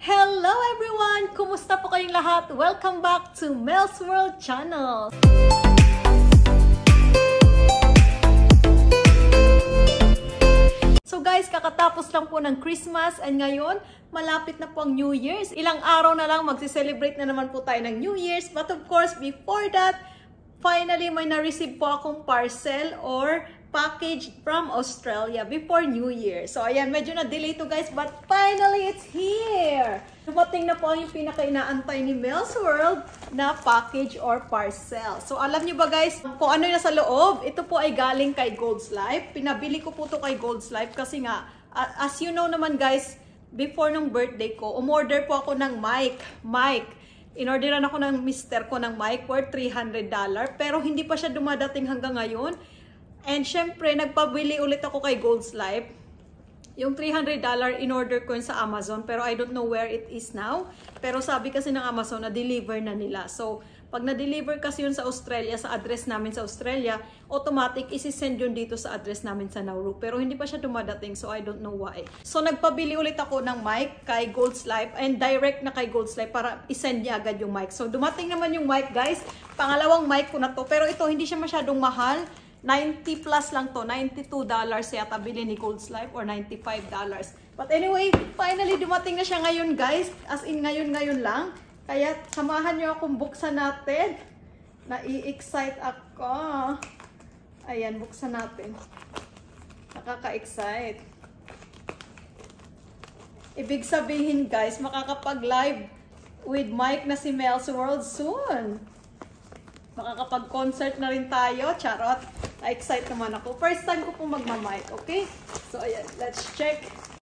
Hello everyone! Kumusta po kayong lahat? Welcome back to Mel's World Channel! So guys, kakatapos lang po ng Christmas and ngayon, malapit na po ang New Year's. Ilang araw na lang magsi-celebrate na naman po tayo ng New Year's. But of course, before that, finally may na-receive po akong parcel or package from Australia before New Year. So ayan, medyo na-delay to guys, but finally it's here! Dumating na po yung pinaka-inaantay ni Mel's World na package or parcel. So alam nyo ba guys, kung ano yung nasa loob, ito po ay galing kay Gold's Life. Pinabili ko po to kay Gold's Life kasi nga, as you know naman guys, before nung birthday ko, umorder po ako ng mic. In-orderan ako ng mister ko ng mic worth $300, pero hindi pa siya dumadating hanggang ngayon. And syempre, nagpabili ulit ako kay Gold's Life. Yung $300 in-order ko yun sa Amazon, pero I don't know where it is now. Pero sabi kasi ng Amazon na deliver na nila. So, pag na-deliver kasi yun sa Australia, sa address namin sa Australia, automatic isi-send yun dito sa address namin sa Nauru. Pero hindi pa siya dumadating, so I don't know why. So, nagpabili ulit ako ng mic kay Gold's Life and direct na kay Gold's Life para isend niya agad yung mic. So, dumating naman yung mic guys. Pangalawang mic ko na to. Pero ito, hindi siya masyadong mahal. 90 plus lang to, $92 yata bili ni Gold's Life or $95. But anyway, finally dumating na siya ngayon guys. As in ngayon lang. Kaya samahan niyo akong buksan natin. Nai-excite ako. Ayan, buksan natin. Nakaka-excite. Ibig sabihin guys, makakapag-live with Mike na si Mel's World soon. Makakapag-concert na rin tayo. Charot. Na-excite naman ako. First time ko po magmamic. Okay? So, ayan. Let's check.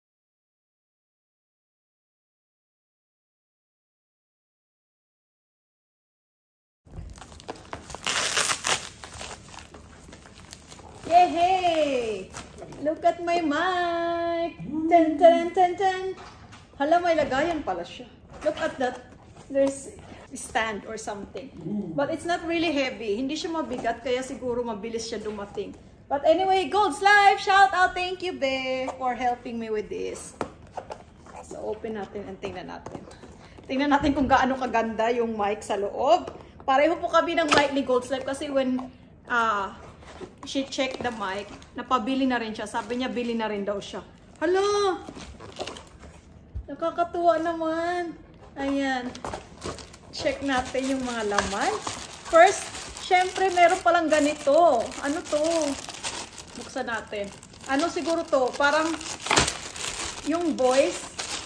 Yay! Look at my mic! Tan, tan, tan, tan. Hala, may lagayan pala siya. Look at that. There's stand or something. But it's not really heavy. Hindi siya mabigat, kaya siguro mabilis siya dumating. But anyway, Gold's Life, shout out! Thank you, Be, for helping me with this. So, open natin and tingnan natin. Tingnan natin kung gaano kaganda yung mic sa loob. Pareho po kami ng mic ni Gold's Life kasi when she checked the mic, napabili na rin siya. Sabi niya, bili na rin daw siya. Hala! Nakakatuwa naman. Ayan. Check natin yung mga laman. First, syempre meron palang ganito. Ano to? Buksan natin. Ano siguro to? Parang yung voice.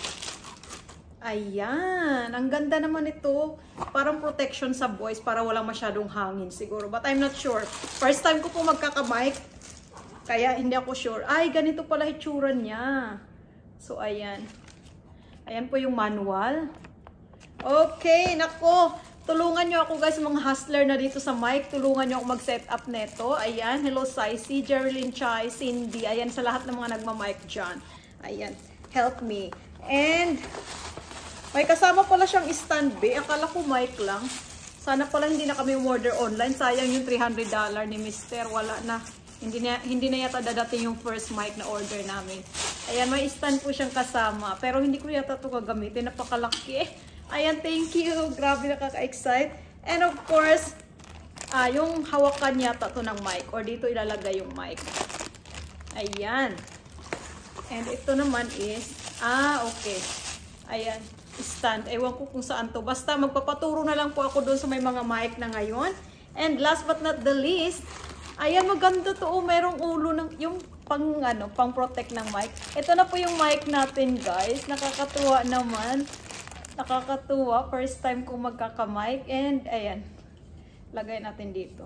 Ayan. Ang ganda naman ito. Parang protection sa voice para walang masyadong hangin siguro. But I'm not sure. First time ko po magkakamic. Kaya hindi ako sure. Ay, ganito pala itsura niya. So, ayan. Ayan po yung manual. Okay, nako. Tulungan nyo ako guys, mga hustler na dito sa mic. Tulungan nyo ako mag-set up neto. Ayan, hello Saisi, Jerilyn Chai, Cindy. Ayan, sa lahat ng mga nagma-mic dyan. Ayan, help me. And, may kasama pala siyang stand be. Akala ko mic lang. Sana pala hindi na kami order online. Sayang yung $300 ni Mr. Wala na. Hindi na yata dadating yung first mic na order namin. Ayan, may stand po siyang kasama. Pero hindi ko yata ito gagamitin. Napakalaki. Ayan, thank you. Grabe, nakaka-excite. And of course, yung hawakan yata to ng mic. Or dito ilalagay yung mic. Ayan. And ito naman is, okay. Ayan, stand. Ewan ko kung saan to. Basta magpapaturo na lang po ako doon sa may mga mic na ngayon. And last but not the least, ayan, maganda to. Merong ulo ng, yung pang protect ng mic. Ito na po yung mic natin, guys. Nakakatuwa naman. Nakakatuwa. First time kong magkakamic. And, ayan. Lagay natin dito.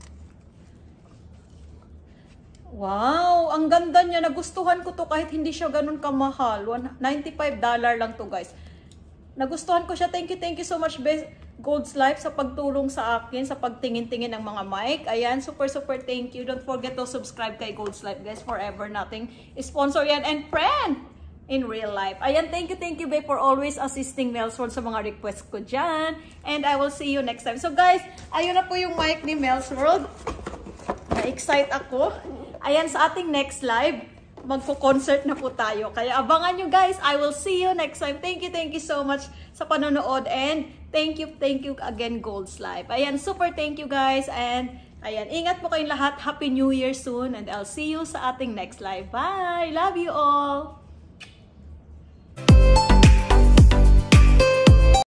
Wow! Ang ganda niya. Nagustuhan ko to kahit hindi siya ganun kamahal. $95 lang to guys. Nagustuhan ko siya. Thank you so much, Gold's Life, sa pagtulong sa akin, sa pagtingin-tingin ng mga mic. Ayan, super thank you. Don't forget to subscribe kay Gold's Life, guys. Forever nating sponsor yan. And friend! In real life. Ayan, thank you, babe, for always assisting Mel's World sa mga requests ko dyan. And I will see you next time. So, guys, ayun na po yung mic ni Mel's World. Na-excite ako. Ayan, sa ating next live, magko-concert na po tayo. Kaya abangan nyo guys. I will see you next time. Thank you so much sa panonood. And thank you again, Gold's Life. Ayan, super thank you guys. And ayan, ingat po kayong lahat. Happy New Year soon. And I'll see you sa ating next live. Bye! Love you all!